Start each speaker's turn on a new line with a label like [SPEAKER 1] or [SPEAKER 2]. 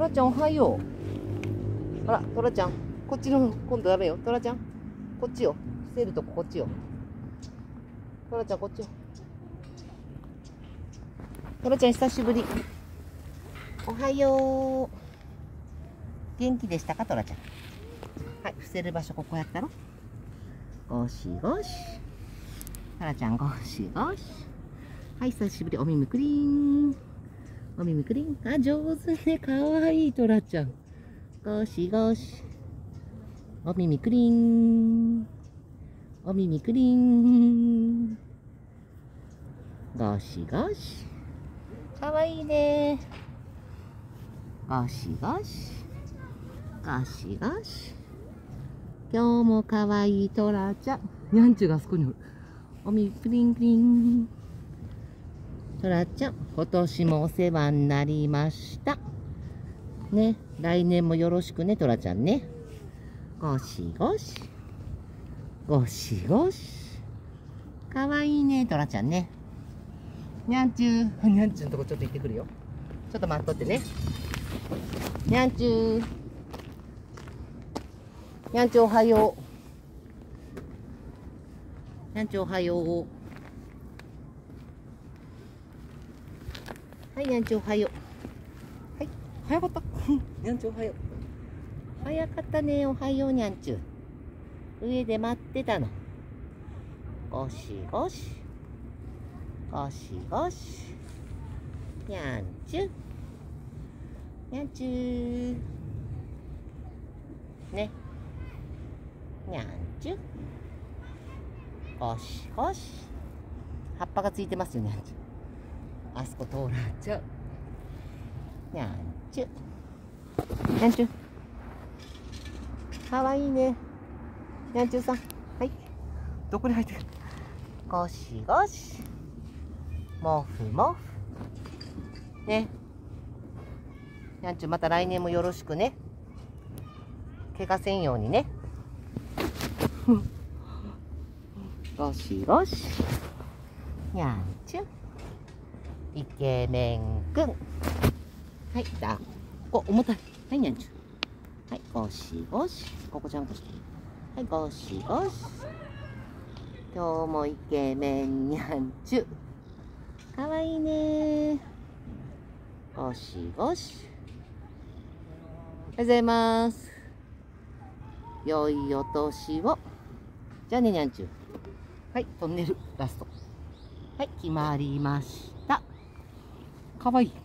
[SPEAKER 1] ラちゃんおはよう。あら、トラちゃん。こっちの、今度ダメよ。トラちゃん。こっちよ。伏せるとここっちよ。トラちゃんこっちよ。トラちゃん久しぶり。おはよう。元気でしたか、トラちゃん。はい、伏せる場所ここやったろ。ゴシゴシ。トラちゃんゴシゴシ。はい、久しぶり。お耳クリーン。お耳クリーン。あ、上手ね。かわいいトラちゃん。ゴシゴシ。お耳クリーン。お耳クリーン。ゴシゴシ。かわいいね。ゴシゴシ。ゴシゴシ。今日もかわいいトラちゃん。にゃんちゅうがあそこにおる。お耳クリンクリン。トラちゃん、今年もお世話になりました。ね、来年もよろしくね、トラちゃんね。ゴシゴシ。ゴシゴシ。かわいいね、トラちゃんね。にゃんちゅう。にゃんちゅうのとこちょっと行ってくるよ。ちょっと待っとってね。にゃんちゅう。にゃんちゅうおはよう。にゃんちゅうおはよう。はい、にゃんちゅうおはよう。はい、早かった。にゃんちゅうおはよう。早かったね、おはようにゃんちゅう。上で待ってたの。ゴシゴシ。ゴシゴシ。にゃんちゅう。にゃんちゅう。ね。にゃんちゅう。ゴシゴシ。葉っぱがついてますよ、にゃんちゅう。あそこ通らっちゃう。にゃんちゅう。にゃんちゅう。かわいいね。にゃんちゅうさん。はい。どこに入ってる？ゴシゴシ。もふもふ。ね。にゃんちゅうまた来年もよろしくね。怪我せんようにね。ゴシゴシ。にゃんちゅう。イケメンくん。はい、抱っこ。重たい。はい、にゃんちゅう。はい、ゴシゴシ。ここちゃんとして。はい、ゴシゴシ。今日もイケメンにゃんちゅう。かわいいね。ゴシゴシ。おはようございます。良いお年を。じゃあね、にゃんちゅう。はい、トンネルラスト。はい、決まりました。かわいい。